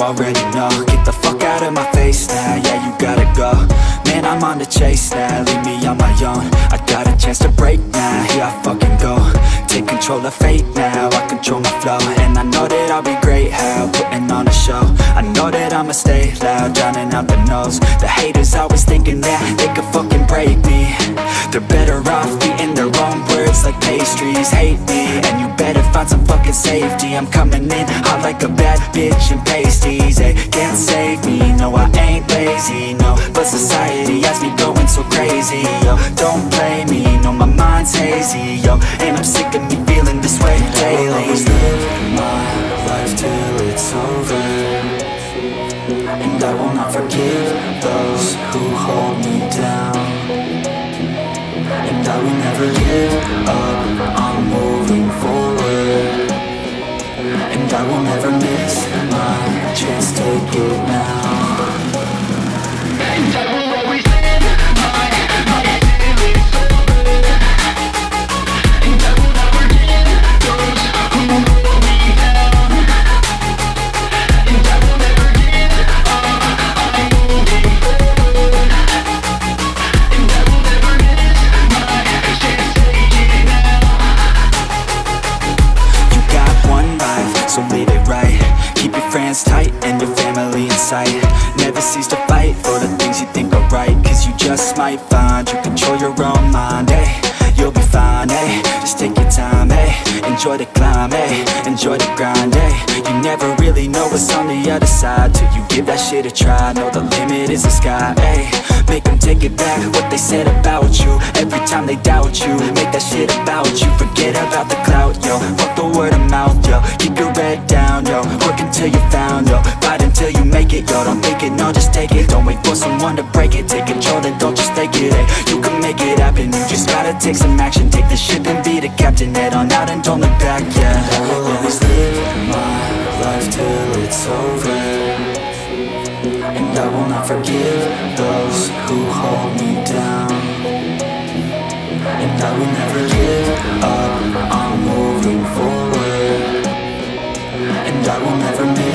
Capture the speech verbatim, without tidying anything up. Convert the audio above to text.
already know. Get the fuck out of my face now, yeah, you gotta go. Man, I'm on the chase now, leave me on my own. I got a chance to break now, here I fucking go. Take control of fate now, I control my flow. And I know that I'll be great, how, putting on a show. I know that I'ma stay loud, drowning out the noise. The haters always thinking that they could fucking break me. They're better off eating their own words like pastries. Hate me, and you better find some fucking safety. I'm coming in hot like a bad bitch in pasties. They can't save me, no I ain't lazy, no. But society has me going so crazy, yo. Don't blame me, no my mind's hazy, yo. And I'm sick of me feeling this way daily. I will always live my life till it's over, and I will not forgive those who hold me down. And I will never give up, I'm moving forward. And I will never miss my chance, take it now. And I will always live my life till it's over, and I will never give those who hold me down. And I will never give up, I'm moving forward. And I will never miss my chance, take it now. You got one life, so live it right. Keep your friends tight and your family in sight. Never cease to fight for the things you think are right, cause you just might find you control your own mind, eh? You'll be fine, eh? Just take your time, eh? Enjoy the climb, eh? Enjoy the grind, eh? You never really know what's on the other side till you give that shit a try. Know the limit is the sky, eh? Make them take it back, what they said about you. Every time they doubt you, make that shit about you. Forget about the clout, yo. Fuck the word of mouth, yo. Keep your head down, yo. Work until you're found, yo. Fight until you make it, yo. Don't think it, no, just take it. Don't wait for someone to break it. Take control and don't just take it, eh? You can make it happen, you just gotta take some action. Take the ship and be the captain. Head on out and don't look back, yeah. I will always live my life till it's over, and I will not forgive those who hold me down. And I will never give up, I'm moving forward. And I will never miss